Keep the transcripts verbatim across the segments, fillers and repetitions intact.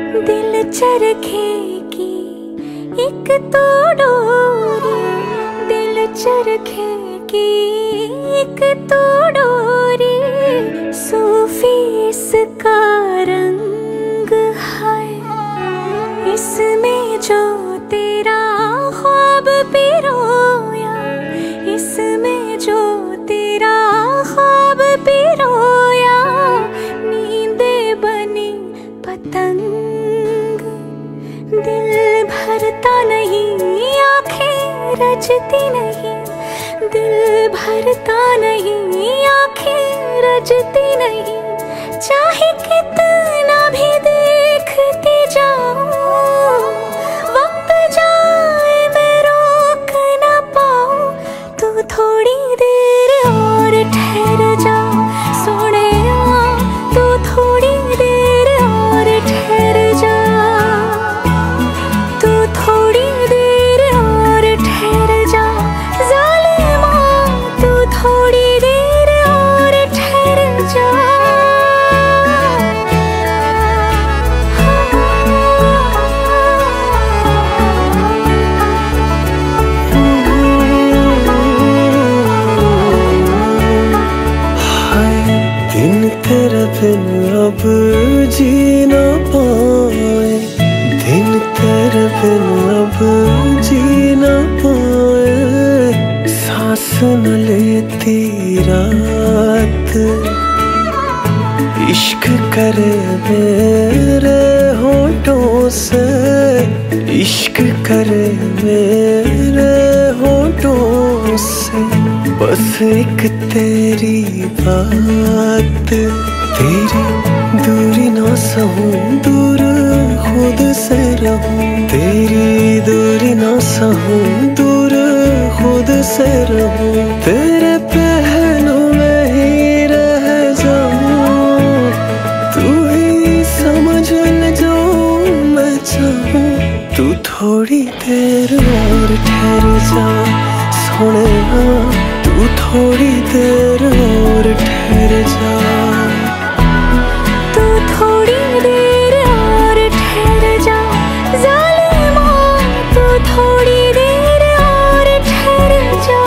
दिल चरखे की एक तो डोरी, दिल चरखे की एक तो डोरी, सूफी इसका रंग है, इसमें जो तेरा ख्वाब पिरोया, इसमें जो तेरा ख्वाब पिरोया, नींदे बनी पतंग, दिल भरता नहीं आंखें रजती नहीं, दिल भरता नहीं आंखें रजती नहीं, चाहे कितना भी देखती जाऊं, वक्त जाए मैं रोक ना पाऊं, तू थोड़ी देर और ठहर जा सोनिया, तू थोड़ी देर और ठहर जा, तू थोड़ी देर और ठहर जा ज़ालिमा, तू थोड़ी देर और ठहर जा। दिन तेरे बिन अब जी ना पाए, दिन तेरे बिन अब जी ना पाए, सांस न लेती रात, इश्क करे मेरे होठों से, इश्क करे मेरे होठों से, बस एक तेरी बात, तेरी दूरी ना सहूं, दूर खुद से रहूं, तेरी दूरी ना सहूं, दूर खुद से रहूं, तेरे पहलू में ही रह जाऊं, तू ही समझ ले जो मैं चाहूं, तू थोड़ी देर और ठहर जा सोनिया, तू थोड़ी देर और ठहर जा, तू थोड़ी देर और ठहर जा ज़ालिमा, तू थोड़ी देर और ठहर जा।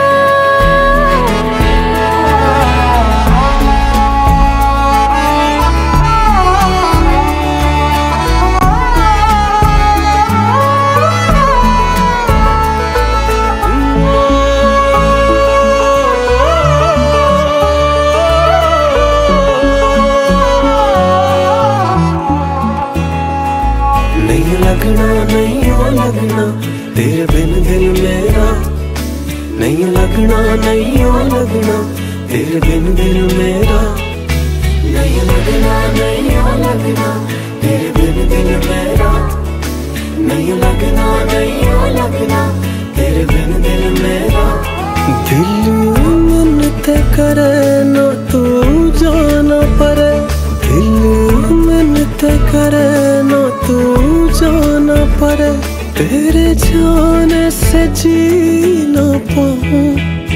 नहीं लगना नहीं हो लगना तेरे बिन दिल मेरा, नहीं लगना नहीं हो लगना तेरे बिन दिल मेरा, नहीं लगना नहीं हो लगना तेरे बिन दिल मेरा, नहीं लगना नहीं हो लगना तेरे बिन दिल मेरा, दिल मिन्नत करे ना तू जाना पड़े, दिल मिन्नत करे ना तू जाना पड़े, तेरे जाने से जी ना पाऊं,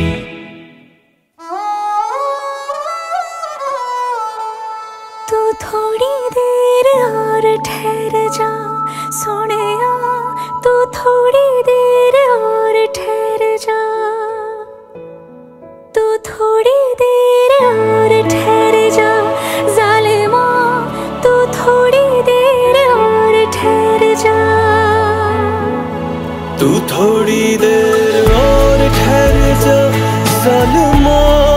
तू थोड़ी देर और ठहर जा सोनिया, तू थोड़ी देर और ठहर जा, तू थोड़ी देर और ठहर जा ज़ालिमा, तू थोड़ी देर और ठहर जा, तू थोड़ी देर और ठहर जा ज़ालिमा।